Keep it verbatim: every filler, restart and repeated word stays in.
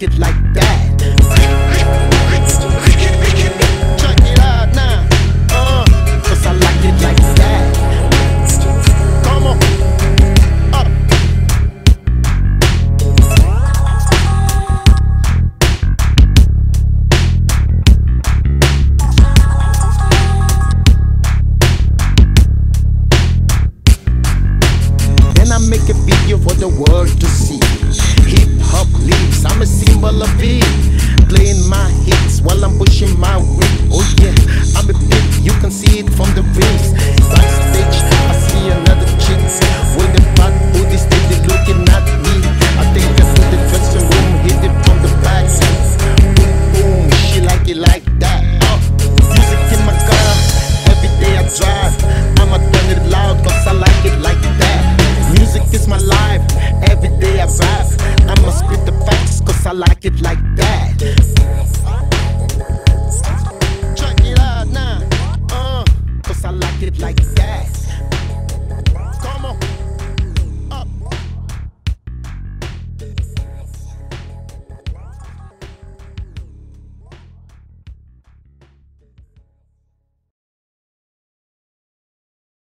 it like that. Check it out now, uh, cause I like it like that. Come on, up. Then I make a video for the world to see. Hip hop leaves, I'm a symbol of it. Playing my hits while I'm pushing my weight. Oh yeah, I'm a big, you can see it from the rings. Backstage, I see another chick with a fat booty, steady looking at me. I take her to the dressing room, hit it from the back. Boom, boom, she like it like that. Uh, music in my car, every day I drive. I'ma turn it loud cause I like it like that. Music is my life, every day I vibe. I'ma spit the facts cause I like it like that.